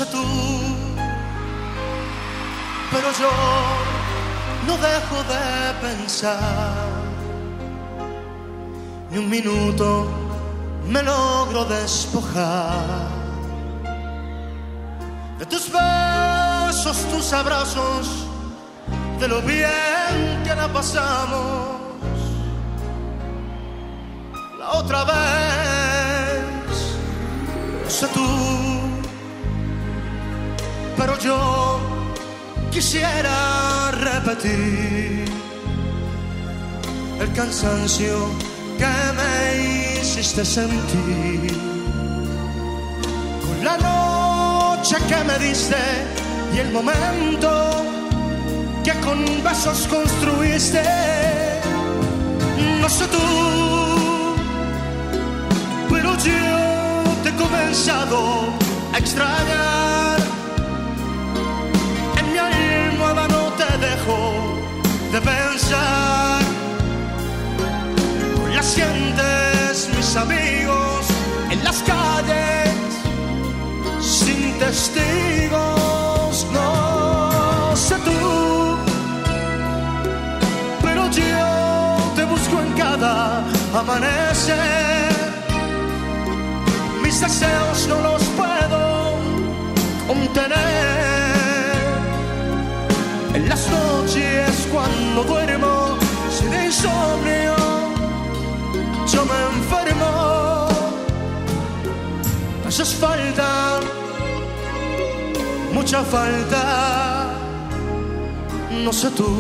sé tú, pero yo no dejo de pensar. Ni un minuto me logro despojar de tus besos, tus abrazos, de lo bien que la pasamos la otra vez. No sé tú, pero yo quisiera repetir el cansancio que me hiciste sentir con la noche que me diste y el momento que con besos construiste. No sé tú, pero yo te he comenzado a extrañar. En mi almohada no te dejo de pensar. Con las gentes, mis amigos, en las calles, sin testigos. No sé tú, pero yo te busco en cada amanecer. Mis deseos no los puedo contener. En las noches cuando duermo sin insomnio, yo me enfermo. Me haces falta, mucha falta, no sé tú.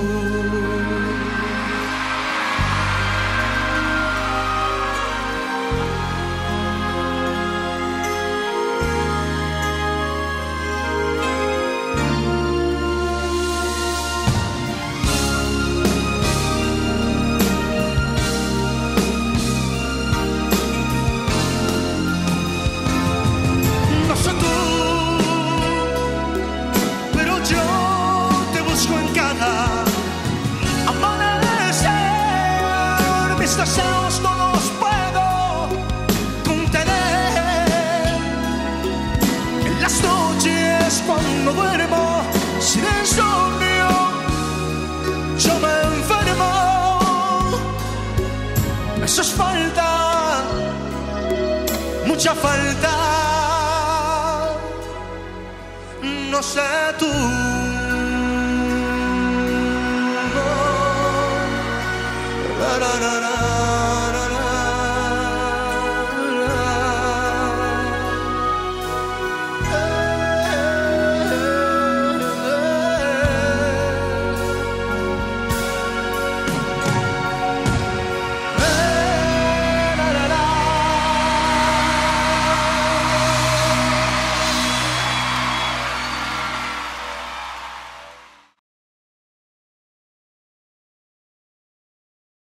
Mis deseos no los puedo contener. En las noches cuando duermo sin insomnio, yo me enfermo. Me haces falta, mucha falta, no sé tú. No,